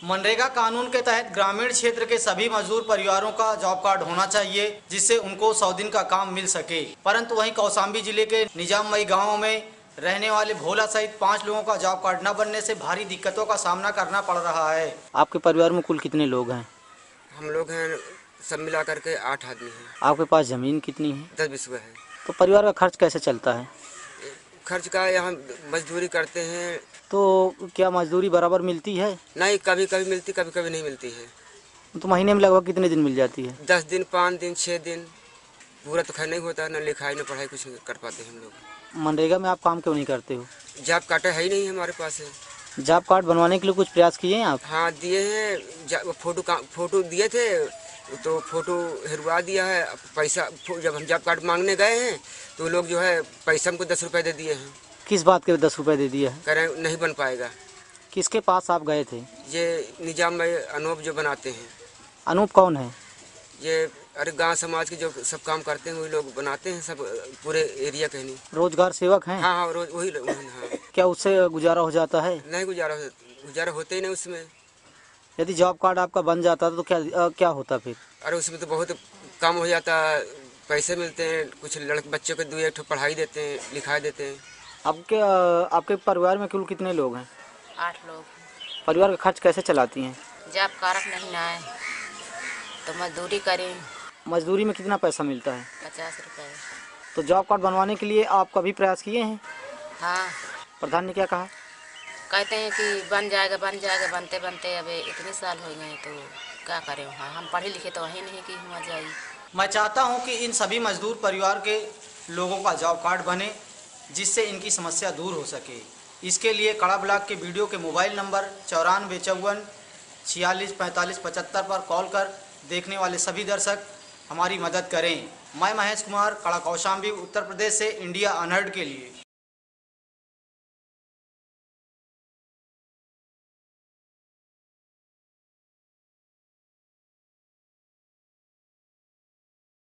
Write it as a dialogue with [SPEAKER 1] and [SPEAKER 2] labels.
[SPEAKER 1] मनरेगा कानून के तहत ग्रामीण क्षेत्र के सभी मजदूर परिवारों का जॉब कार्ड होना चाहिए, जिससे उनको 100 दिन का काम मिल सके। परंतु वहीं कौशाम्बी जिले के निजामई गांव में रहने वाले भोला सहित 5 लोगों का जॉब कार्ड न बनने से भारी दिक्कतों का सामना करना पड़ रहा है। आपके परिवार में कुल कितने लोग हैं?
[SPEAKER 2] हम लोग हैं सब मिला करके 8 आदमी हैं।
[SPEAKER 1] आपके पास जमीन कितनी है?
[SPEAKER 2] 10 बिस्वे है।
[SPEAKER 1] तो परिवार का खर्च कैसे चलता है?
[SPEAKER 2] खर्च का यहाँ मजदूरी करते हैं।
[SPEAKER 1] तो क्या मजदूरी बराबर मिलती है?
[SPEAKER 2] नहीं, कभी कभी मिलती, कभी कभी नहीं मिलती है।
[SPEAKER 1] तो महीने में लगभग कितने दिन मिल जाती है?
[SPEAKER 2] 10 दिन, 5 दिन, 6 दिन। पूरा तो खैर नहीं होता, न लिखाई न पढ़ाई कुछ कर पाते हम लोग।
[SPEAKER 1] मनरेगा में आप काम क्यों नहीं करते हो?
[SPEAKER 2] जॉब कार्ड है ही नहीं हमारे पास है।
[SPEAKER 1] जॉब कार्ड बनवाने के लिए कुछ प्रयास किए हैं आप?
[SPEAKER 2] हाँ दिए हैं, फोटो दिए थे तो फोटो हिरवा दिया है। पैसा जब हम जॉब कार्ड मांगने गए हैं तो लोग जो है पैसा हमको 10 रुपये दे दिए हैं।
[SPEAKER 1] किस बात के 10 रुपए दे दिए हैं?
[SPEAKER 2] कह रहे हैं नहीं बन पाएगा।
[SPEAKER 1] किसके पास आप गए थे?
[SPEAKER 2] ये निजाम में अनूप जो बनाते हैं।
[SPEAKER 1] अनूप कौन है?
[SPEAKER 2] ये अरे गांव समाज के जो सब काम करते हैं वही लोग बनाते हैं, सब पूरे एरिया के नहीं।
[SPEAKER 1] रोजगार सेवक हैं?
[SPEAKER 2] हाँ हाँ, रोज वही हाँ।
[SPEAKER 1] क्या उससे गुजारा हो जाता है?
[SPEAKER 2] नहीं, गुजारा होते ही नहीं उसमें।
[SPEAKER 1] यदि जॉब कार्ड आपका बन जाता तो क्या होता फिर?
[SPEAKER 2] अरे उसमें तो बहुत कम हो जाता, पैसे मिलते हैं, कुछ लड़के बच्चों को 2-1 पढ़ाई देते हैं, लिखाई देते हैं।
[SPEAKER 1] आपके परिवार में कुल कितने लोग हैं?
[SPEAKER 3] 8 लोग।
[SPEAKER 1] परिवार का खर्च कैसे चलाती हैं?
[SPEAKER 3] जॉब कार्ड नहीं आए तो मजदूरी करें।
[SPEAKER 1] मजदूरी में कितना पैसा मिलता है?
[SPEAKER 3] 50 रुपये।
[SPEAKER 1] तो जॉब कार्ड बनवाने के लिए आप कभी प्रयास किए हैं?
[SPEAKER 3] हाँ।
[SPEAKER 1] प्रधान ने क्या कहा?
[SPEAKER 3] कहते हैं कि बन जाएगा, बनते बनते अबे इतने साल हो गए तो क्या करें। हाँ, हम पढ़े लिखे तो वही नहीं कि हुआ जाए।
[SPEAKER 1] मैं चाहता हूं कि इन सभी मजदूर परिवार के लोगों का जॉब कार्ड बने, जिससे इनकी समस्या दूर हो सके। इसके लिए कड़ा ब्लॉक के वीडियो के मोबाइल नंबर 9454 46 45 75 पर कॉल कर देखने वाले सभी दर्शक हमारी मदद करें। मैं महेश कुमार, कड़ा कौशाम्बी, उत्तर प्रदेश से इंडिया अनहर्ड के लिए।